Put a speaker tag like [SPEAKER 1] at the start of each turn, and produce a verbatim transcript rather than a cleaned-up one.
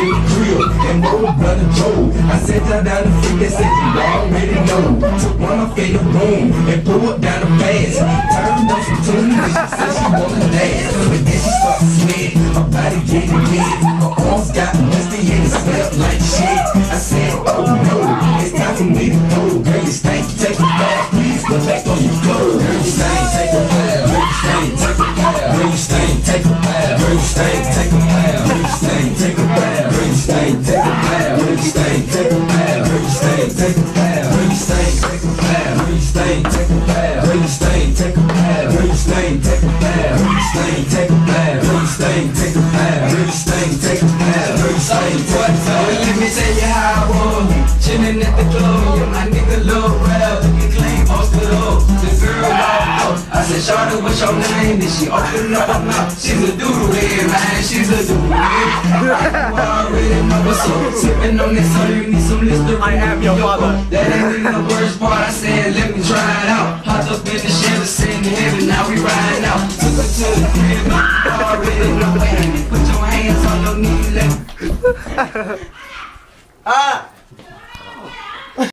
[SPEAKER 1] in the grill and roll brother Joe. I said down down the freak, they said you already know. Took one off in the room and pulled down the fast. Turned up some tunes and she said she wanna dance. But then she started sweating, her body getting wet. Her arms got musty and it smelled like shit. I said, oh no, it's time for me to go. Girl, you stink, take a bath, please go back on your clothes. Girl, you stink, take a bath. Girl, you stink, take a bath. Girl, you stink, take a bath. Girl, you stink, take a bath. Girl, you stink, take a bath. Girl, you stink, take a bath. Girl, you stink, take a bath. Girl, you stink, take a bath. Girl, you stink, take a bath. Girl, you stink, take a bath. Girl, you stink, take a bath. Girl, you stink, take a bath. Girl, you stink, take a bath. Girl, you stink, take a bath. Girl, you stink, take a bath. Girl, you stink, take a bath.
[SPEAKER 2] Let me tell you how I was chillin' at the club. Yeah, my nigga look real, looking clean, posted up. The girl walked up. I said, Shawty, what's your name? Then she opened up her mouth. She's a doodle head, man. She's a doodle head. You already know what's up. Sippin' on this, so you need some Listerine.
[SPEAKER 3] I am your mother.
[SPEAKER 2] That ain't even the worst part. I said, let me try it out. Hopped up in the Chevy, sitting in heaven. Now we riding out. Took her to the crib. You already know. Put your hands on your knees. Let
[SPEAKER 3] Ah!